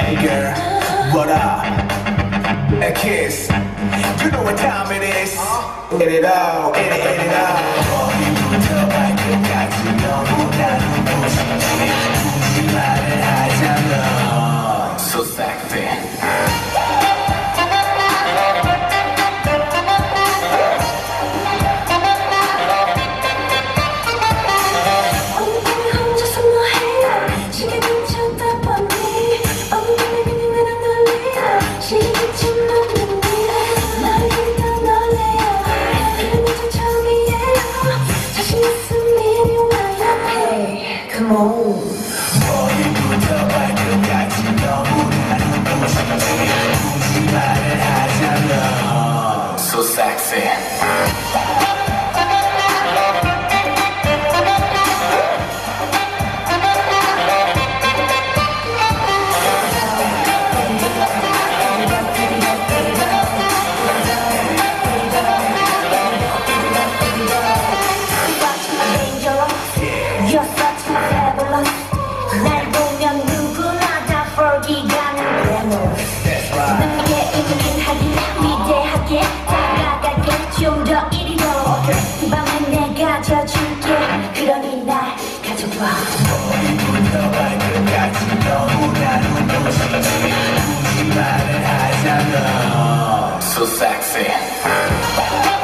Hey girl, what up? A kiss. You know what time it is. Hit it all, hit it all. 머리부터 발끝까지 너무나 눈부시게 굳이 말을 하자면 So sexy. 머리부터 발끝까지 너무나 눈부시게 굳이 말을 하자면 So sexy. 날 보면 누구나 다 for기가는 glamour. 남에게 은근하게 위대하게 다가갈게 좀 더 이리로. 이 밤엔 내가 져줄게 그러니 날 가져봐. 머리부터 발끝까지 너무나 눈부시게 굳이 말을 하자면 So sexy.